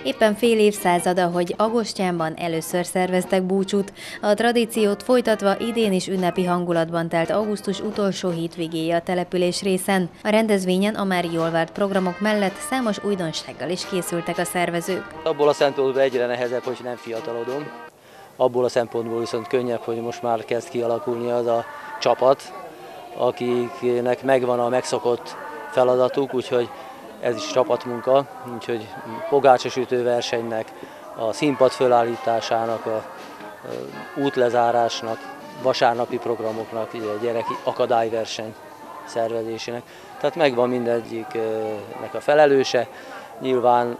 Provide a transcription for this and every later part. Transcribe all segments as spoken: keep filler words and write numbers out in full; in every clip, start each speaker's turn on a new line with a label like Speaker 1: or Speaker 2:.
Speaker 1: Éppen fél évszázada, hogy Agostyánban először szerveztek búcsút. A tradíciót folytatva idén is ünnepi hangulatban telt augusztus utolsó hétvégéje a település részen. A rendezvényen a már jól várt programok mellett számos újdonsággal is készültek a szervezők.
Speaker 2: Abból a szempontból egyre nehezebb, hogy nem fiatalodom. Abból a szempontból viszont könnyebb, hogy most már kezd kialakulni az a csapat, akiknek megvan a megszokott feladatuk, úgyhogy ez is csapatmunka, úgyhogy pogácsasütő versenynek, a színpad fölállításának, a útlezárásnak, vasárnapi programoknak, ugye a gyereki akadályverseny szervezésének. Tehát megvan mindegyiknek a felelőse. Nyilván,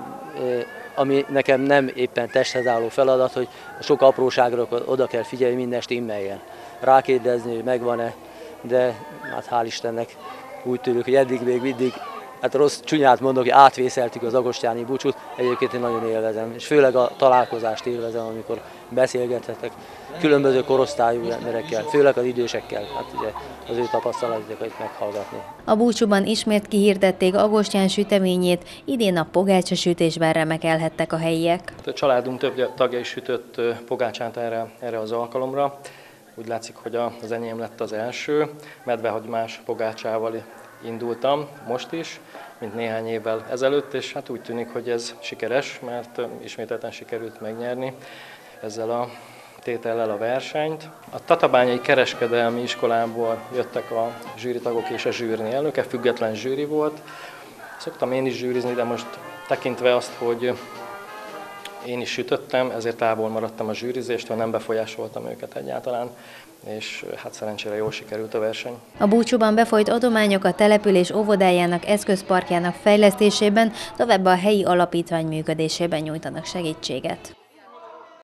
Speaker 2: ami nekem nem éppen testhez álló feladat, hogy sok apróságra oda kell figyelni, minden stimmeljen. Rákérdezni, hogy megvan-e, de hát hál' Istennek úgy tűnik, hogy eddig még mindig, hát rossz csúnyát mondok, hogy átvészeltük az agostyáni búcsút, egyébként én nagyon élvezem, és főleg a találkozást élvezem, amikor beszélgethetek különböző korosztályú emberekkel, főleg az idősekkel, hát ugye az ő tapasztalatokat meghallgatni.
Speaker 1: A búcsúban ismét kihirdették Agostyán süteményét, idén a pogácsasütésben remekelhettek a helyiek.
Speaker 3: A családunk több tagja is sütött pogácsát erre, erre az alkalomra. Úgy látszik, hogy az enyém lett az első. Medvehagymás pogácsával indultam most is, mint néhány évvel ezelőtt, és hát úgy tűnik, hogy ez sikeres, mert ismételten sikerült megnyerni ezzel a tétellel a versenyt. A Tatabányai Kereskedelmi Iskolából jöttek a zsűritagok és a zsűri elnöke, független zsűri volt. Szoktam én is zsűrizni, de most tekintve azt, hogy én is sütöttem, ezért távol maradtam a zsűrizéstől, nem befolyásoltam őket egyáltalán, és hát szerencsére jól sikerült a verseny.
Speaker 1: A búcsúban befolyt adományok a település óvodájának eszközparkjának fejlesztésében, továbbá a helyi alapítvány működésében nyújtanak segítséget.